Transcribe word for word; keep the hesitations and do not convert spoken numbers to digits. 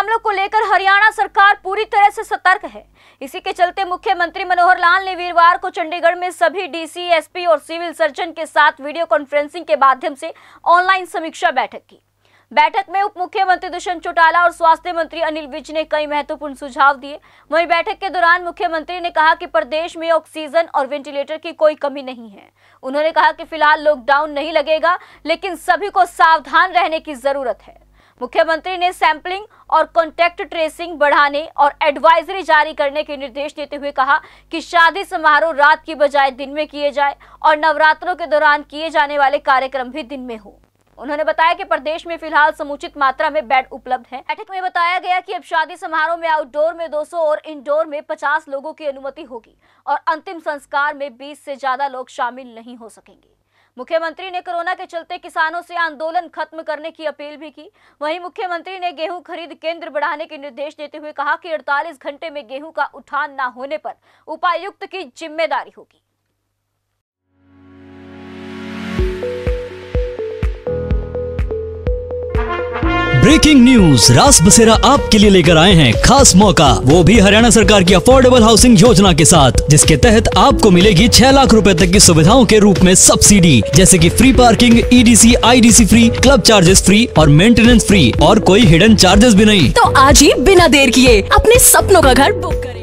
मामलों को लेकर हरियाणा सरकार पूरी तरह से सतर्क है। इसी के चलते मुख्यमंत्री मनोहर लाल ने वीरवार को चंडीगढ़ में सभी डीसी, एसपी और सिविल सर्जन के साथ वीडियो कॉन्फ्रेंसिंग के माध्यम से ऑनलाइन समीक्षा बैठक की। बैठक में उप मुख्यमंत्री दुष्यंत चौटाला और स्वास्थ्य मंत्री अनिल विज ने कई महत्वपूर्ण सुझाव दिए। वहीं बैठक के दौरान मुख्यमंत्री ने कहा कि प्रदेश में ऑक्सीजन और वेंटिलेटर की कोई कमी नहीं है। उन्होंने कहा कि फिलहाल लॉकडाउन नहीं लगेगा, लेकिन सभी को सावधान रहने की जरूरत है। मुख्यमंत्री ने सैंपलिंग और कॉन्टैक्ट ट्रेसिंग बढ़ाने और एडवाइजरी जारी करने के निर्देश देते हुए कहा कि शादी समारोह रात की बजाय दिन में किए जाए और नवरात्रों के दौरान किए जाने वाले कार्यक्रम भी दिन में हो। उन्होंने बताया कि प्रदेश में फिलहाल समुचित मात्रा में बेड उपलब्ध हैं। बैठक में बताया गया कि अब शादी समारोह में आउटडोर में दो सौ और इंडोर में पचास लोगों की अनुमति होगी और अंतिम संस्कार में बीस से ज्यादा लोग शामिल नहीं हो सकेंगे। मुख्यमंत्री ने कोरोना के चलते किसानों से आंदोलन खत्म करने की अपील भी की। वहीं मुख्यमंत्री ने गेहूं खरीद केंद्र बढ़ाने के निर्देश देते हुए कहा कि अड़तालीस घंटे में गेहूं का उठान न होने पर उपायुक्त की जिम्मेदारी होगी। ब्रेकिंग न्यूज, रास बसेरा आपके लिए लेकर आए हैं खास मौका, वो भी हरियाणा सरकार की अफोर्डेबल हाउसिंग योजना के साथ, जिसके तहत आपको मिलेगी छह लाख रुपए तक की सुविधाओं के रूप में सब्सिडी, जैसे कि free parking, EDC, IDC free, club charges free और मेंटेनेंस फ्री, और कोई हिडन चार्जेस भी नहीं। तो आज ही बिना देर किए अपने सपनों का घर बुक करें।